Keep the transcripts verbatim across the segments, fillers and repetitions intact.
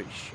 сокровища.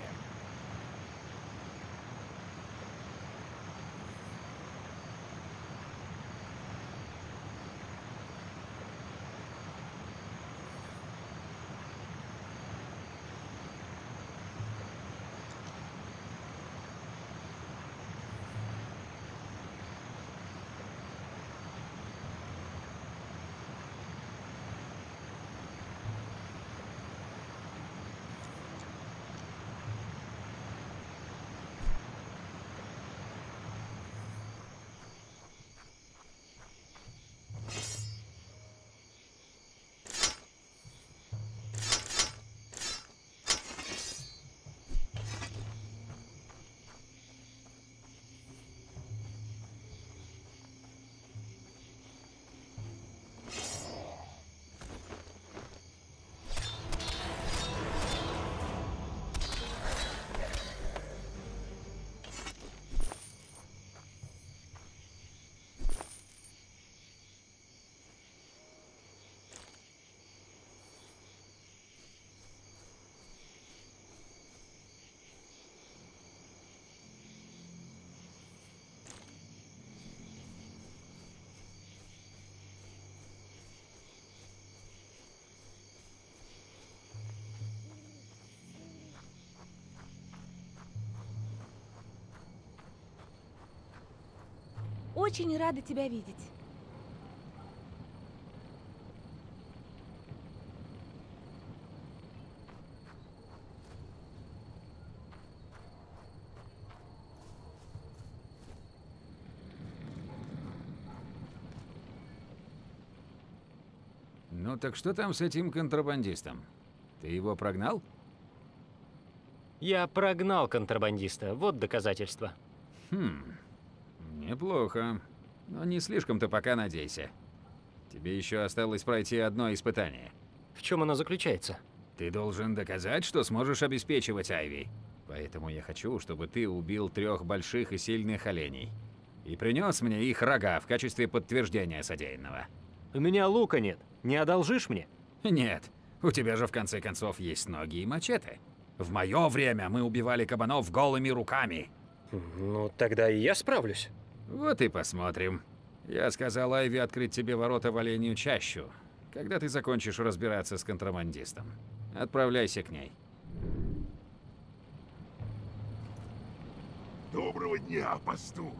Очень рада тебя видеть. Ну так что там с этим контрабандистом? Ты его прогнал? Я прогнал контрабандиста, вот доказательство. Хм, неплохо. Но не слишком-то пока надейся. Тебе еще осталось пройти одно испытание. В чем оно заключается? Ты должен доказать, что сможешь обеспечивать Айви. Поэтому я хочу, чтобы ты убил трех больших и сильных оленей. И принес мне их рога в качестве подтверждения содеянного. У меня лука нет. Не одолжишь мне? Нет. У тебя же в конце концов есть ноги и мачете. В мое время мы убивали кабанов голыми руками. Ну, тогда и я справлюсь. Вот и посмотрим. Я сказал Айви открыть тебе ворота в оленью чащу, когда ты закончишь разбираться с контрабандистом. Отправляйся к ней. Доброго дня, пастух!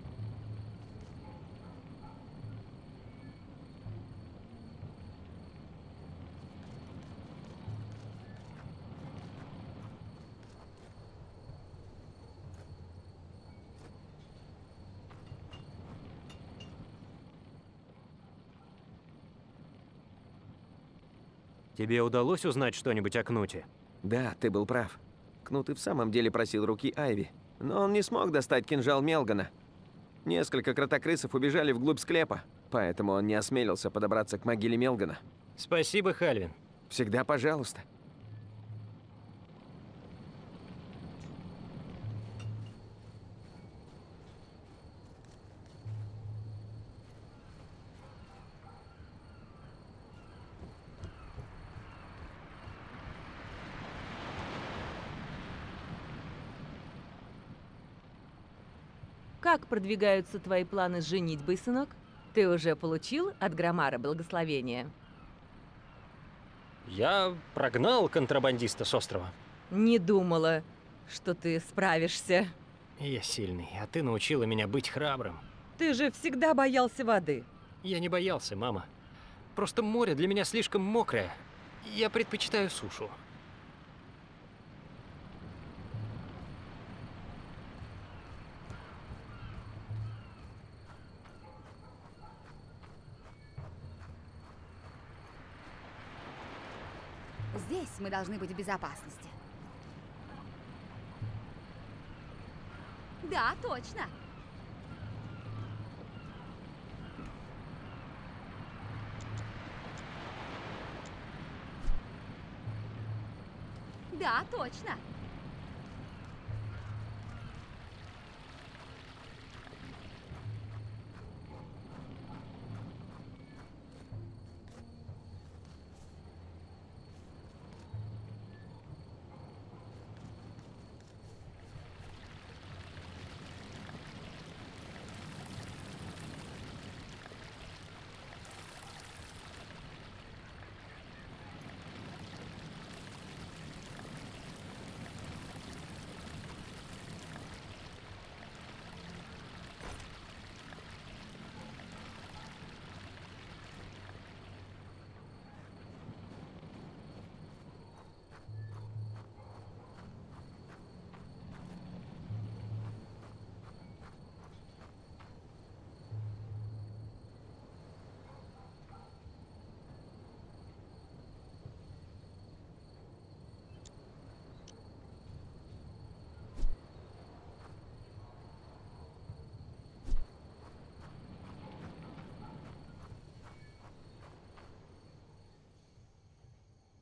Тебе удалось узнать что-нибудь о Кнуте? Да, ты был прав. Кнут и в самом деле просил руки Айви, но он не смог достать кинжал Мелгана. Несколько кротокрысов убежали вглубь склепа, поэтому он не осмелился подобраться к могиле Мелгана. Спасибо, Хальвин. Всегда пожалуйста. Как продвигаются твои планы с женитьбой, сынок? Ты уже получил от Громара благословение? Я прогнал контрабандиста с острова. Не думала, что ты справишься. Я сильный, а ты научила меня быть храбрым. Ты же всегда боялся воды. Я не боялся, мама. Просто море для меня слишком мокрое. Я предпочитаю сушу. Здесь мы должны быть в безопасности. Да, точно. Да, точно.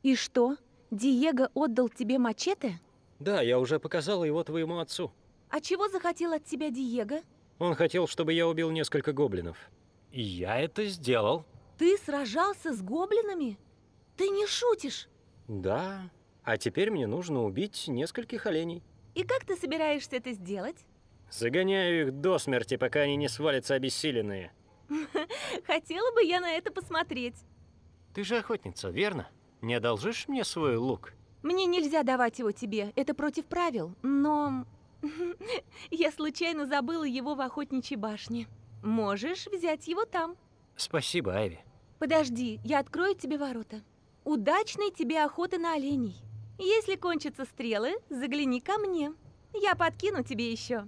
И что, Диего отдал тебе мачете? Да, я уже показала его твоему отцу. А чего захотел от тебя Диего? Он хотел, чтобы я убил несколько гоблинов. И я это сделал. Ты сражался с гоблинами? Ты не шутишь? Да. А теперь мне нужно убить нескольких оленей. И как ты собираешься это сделать? Загоняю их до смерти, пока они не свалятся обессиленные. Хотела бы я на это посмотреть. Ты же охотница, верно? Не одолжишь мне свой лук? Мне нельзя давать его тебе, это против правил, но... Я случайно забыла его в охотничьей башне. Можешь взять его там. Спасибо, Айви. Подожди, я открою тебе ворота. Удачной тебе охоты на оленей. Если кончатся стрелы, загляни ко мне. Я подкину тебе еще.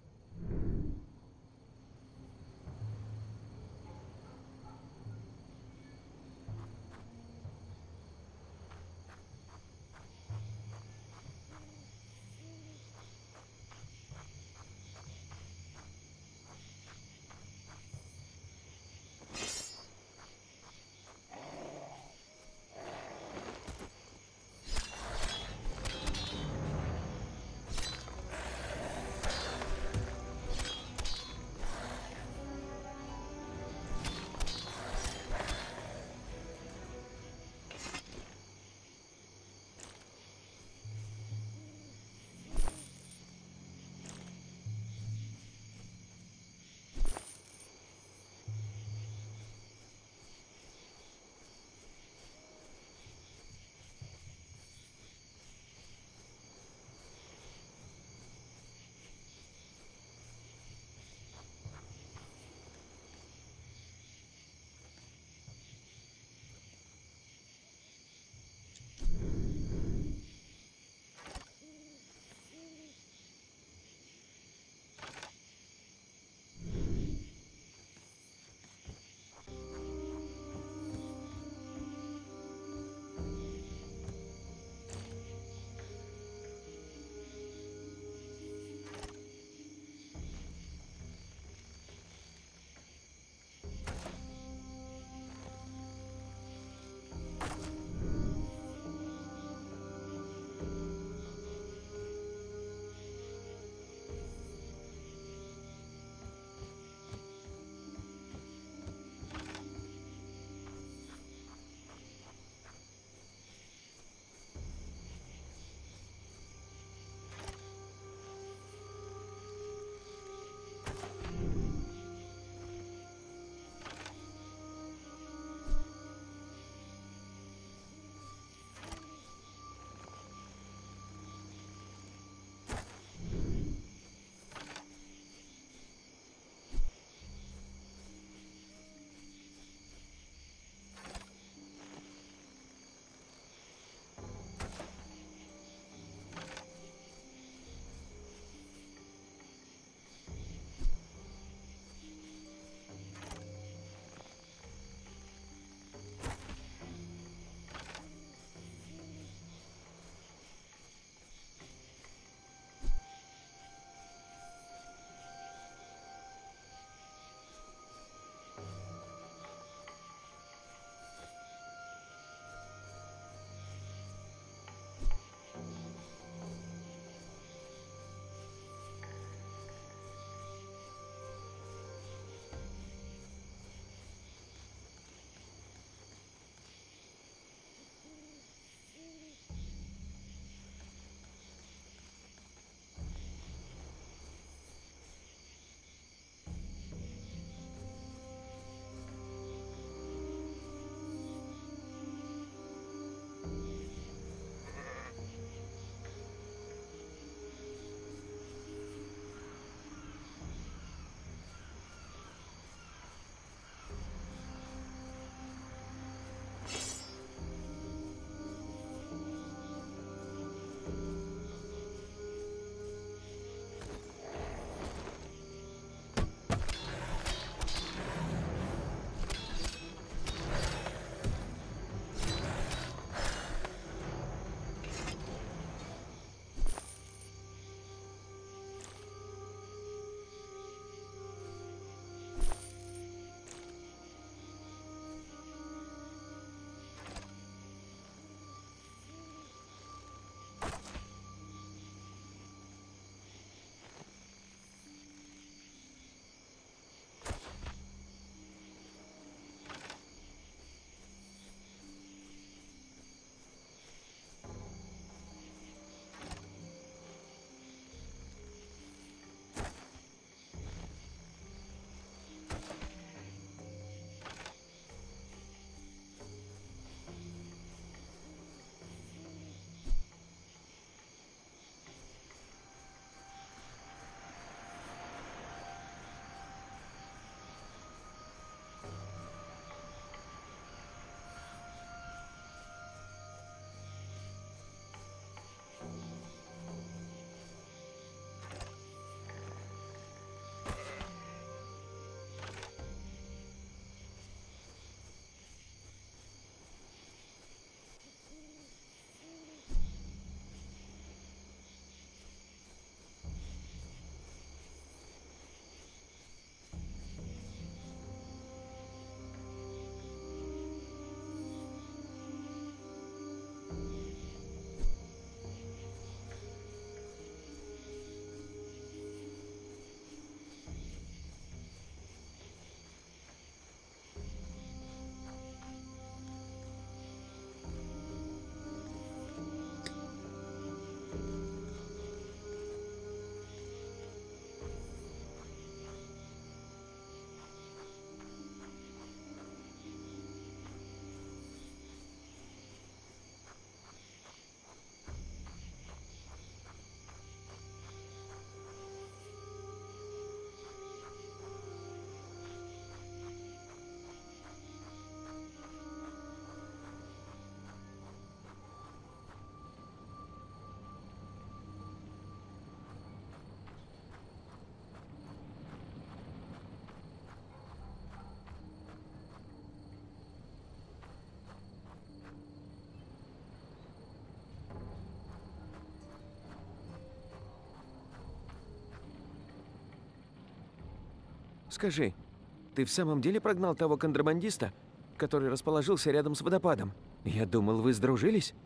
Скажи, ты в самом деле прогнал того контрабандиста, который расположился рядом с водопадом? Я думал, вы сдружились?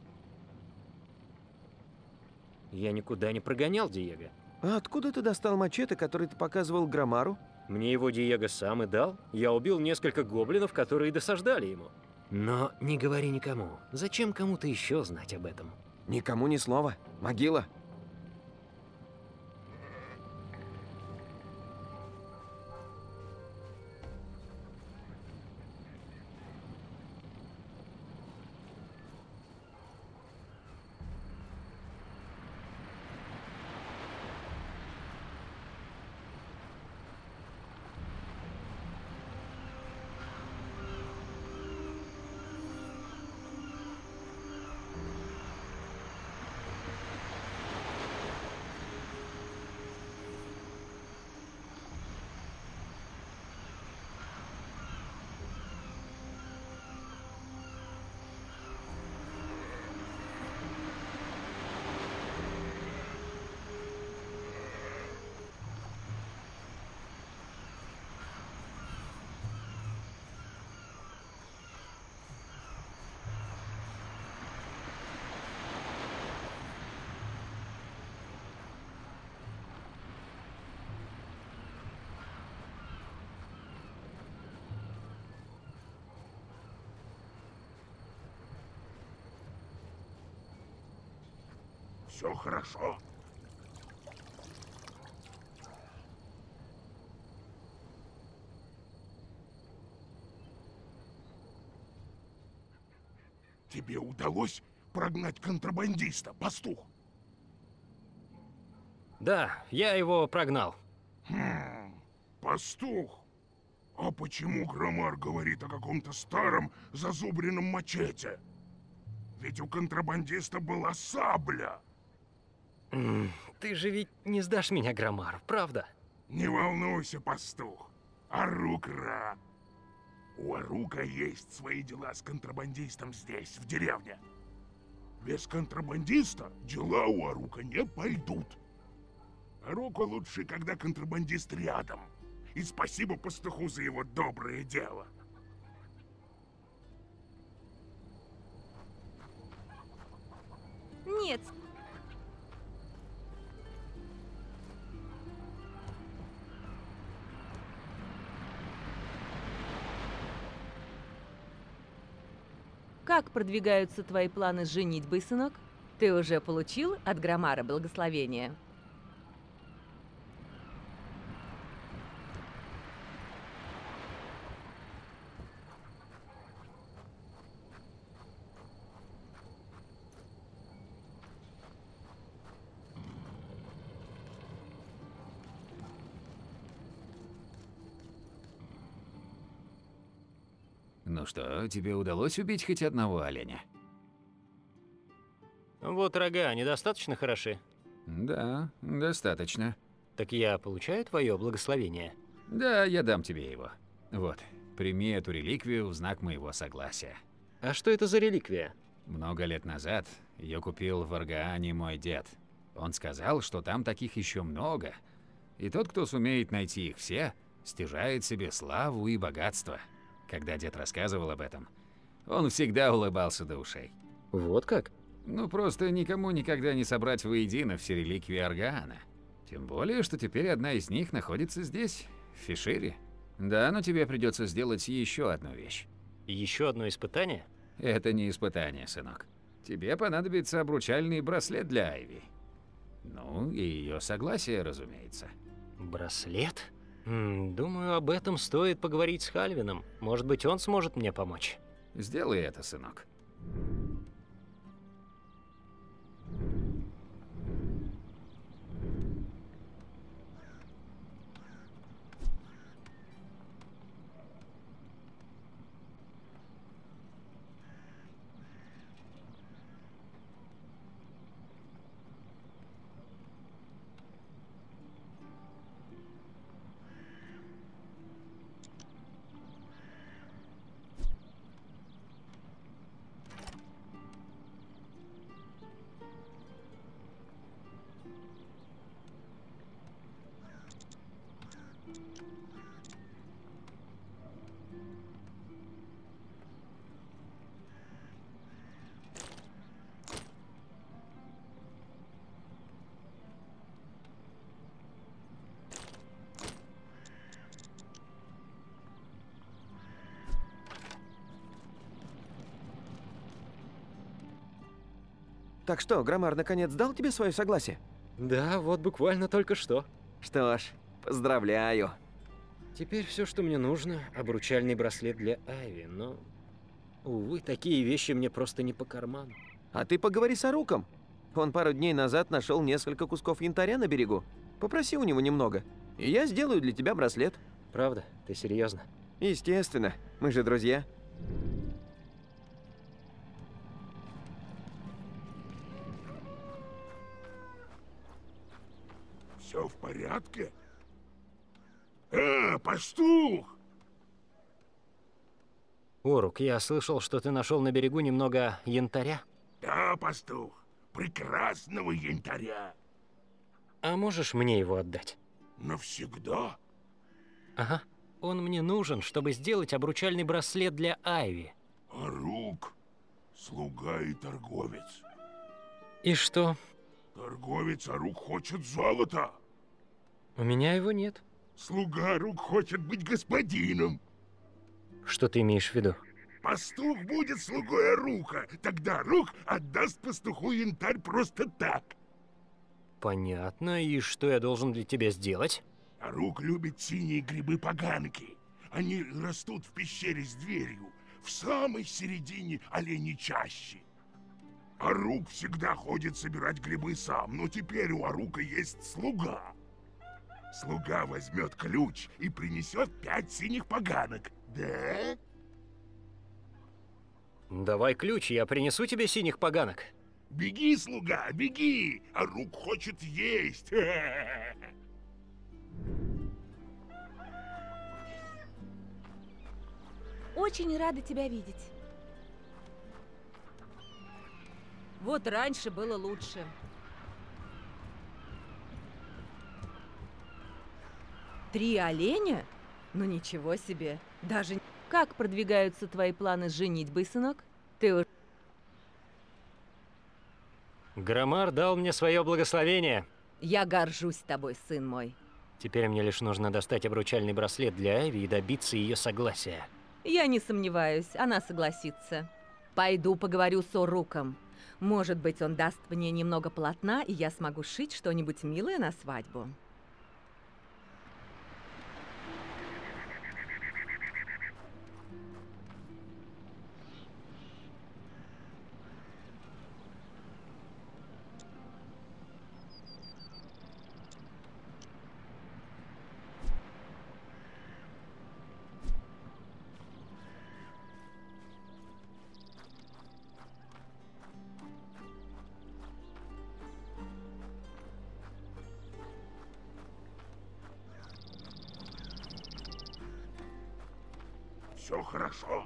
Я никуда не прогонял Диего. А откуда ты достал мачете, который ты показывал Громару? Мне его Диего сам и дал. Я убил несколько гоблинов, которые досаждали ему. Но не говори никому. Зачем кому-то еще знать об этом? Никому ни слова. Могила. Все хорошо. Тебе удалось прогнать контрабандиста, пастух? Да, я его прогнал. Хм, пастух. А почему Громар говорит о каком-то старом зазубренном мачете? Ведь у контрабандиста была сабля. Ты же ведь не сдашь меня Громару, правда? Не волнуйся, пастух. Арук рад. У Арука есть свои дела с контрабандистом здесь, в деревне. Без контрабандиста дела у Арука не пойдут. Аруку лучше, когда контрабандист рядом. И спасибо пастуху за его доброе дело. Нет. Как продвигаются твои планы с женитьбой, сынок? Ты уже получил от Громара благословение? Ну что, тебе удалось убить хоть одного оленя? Вот рога недостаточно хороши. Да, достаточно. Так я получаю твое благословение? Да, я дам тебе его. Вот, прими эту реликвию в знак моего согласия. А что это за реликвия? Много лет назад ее купил в Аргаане мой дед. Он сказал, что там таких еще много. И тот, кто сумеет найти их все, стяжает себе славу и богатство. Когда дед рассказывал об этом, он всегда улыбался до ушей. Вот как? Ну, просто никому никогда не собрать воедино все реликвии Аргаана. Тем более, что теперь одна из них находится здесь, в Фишире. Да, но тебе придется сделать еще одну вещь. Еще одно испытание? Это не испытание, сынок. Тебе понадобится обручальный браслет для Айви. Ну, и ее согласие, разумеется. Браслет? М, думаю, об этом стоит поговорить с Хальвином. Может быть, он сможет мне помочь. Сделай это, сынок. Так что, Громар наконец дал тебе свое согласие? Да, вот буквально только что. Что ж, поздравляю. Теперь все, что мне нужно, обручальный браслет для Айви, но... Увы, такие вещи мне просто не по карману. А ты поговори с Аруком. Он пару дней назад нашел несколько кусков янтаря на берегу. Попроси у него немного, и я сделаю для тебя браслет. Правда? Ты серьезно? Естественно, мы же друзья. Все в порядке? Э, пастух! Орук, я слышал, что ты нашел на берегу немного янтаря. Да, пастух, прекрасного янтаря. А можешь мне его отдать? Навсегда? Ага. Он мне нужен, чтобы сделать обручальный браслет для Айви. Арук, слуга и торговец. И что? Торговец Арук хочет золота. У меня его нет. Слуга Арук хочет быть господином. Что ты имеешь в виду? Пастух будет слугой Арука. Тогда Арук отдаст пастуху янтарь просто так. Понятно. И что я должен для тебя сделать? Арук любит синие грибы-поганки. Они растут в пещере с дверью, в самой середине оленей чащи. Арук всегда ходит собирать грибы сам, но теперь у Арука есть слуга. Слуга возьмет ключ и принесет пять синих поганок. Да? Давай ключ, я принесу тебе синих поганок. Беги, слуга, беги! Арук хочет есть. Очень рада тебя видеть. Вот раньше было лучше. Три оленя? Ну ничего себе. Даже... Как продвигаются твои планы с женитьбой, сынок? Ты уж... Громар дал мне свое благословение. Я горжусь тобой, сын мой. Теперь мне лишь нужно достать обручальный браслет для Айви и добиться ее согласия. Я не сомневаюсь, она согласится. Пойду поговорю с Оруком. Может быть, он даст мне немного полотна, и я смогу шить что-нибудь милое на свадьбу. Все хорошо.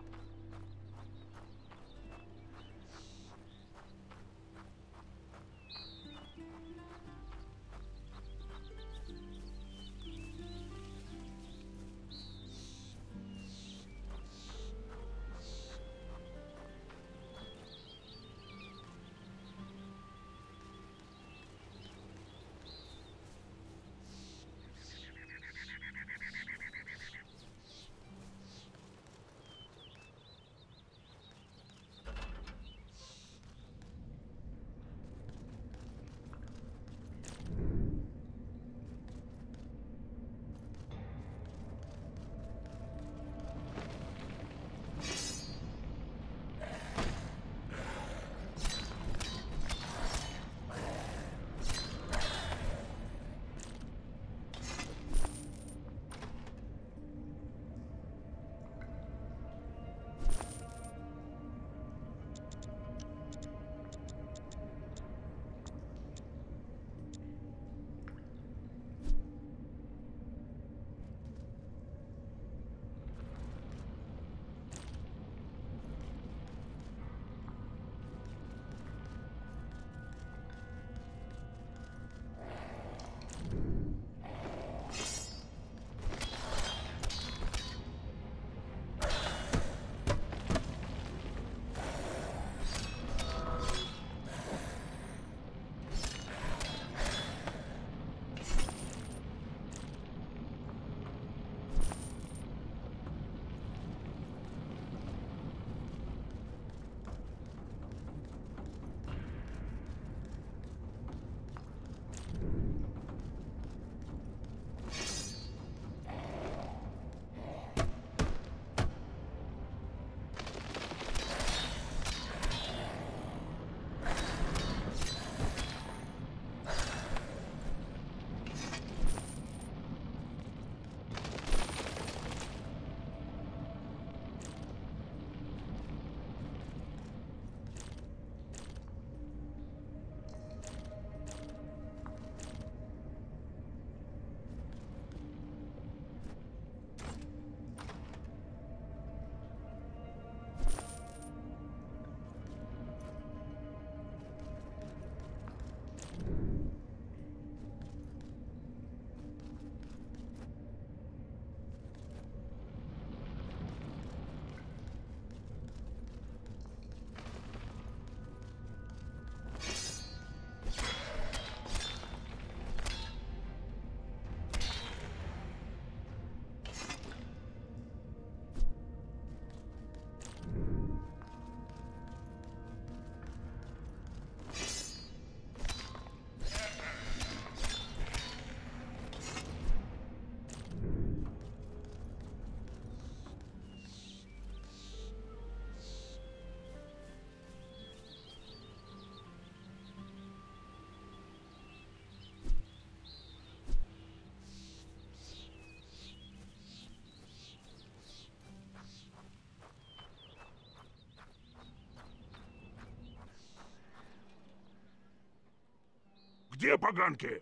Где поганки?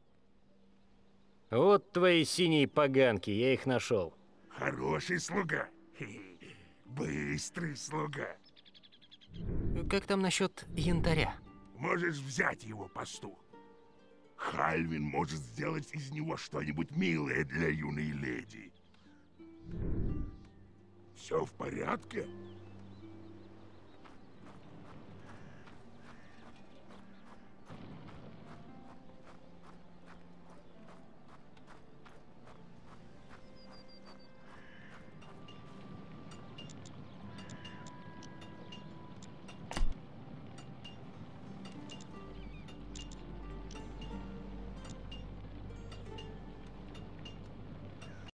Вот твои синие поганки, я их нашел. Хороший слуга. Хе-хе. Быстрый слуга. Как там насчет янтаря? Можешь взять его, пастух. Хальвин может сделать из него что-нибудь милое для юной леди. Все в порядке?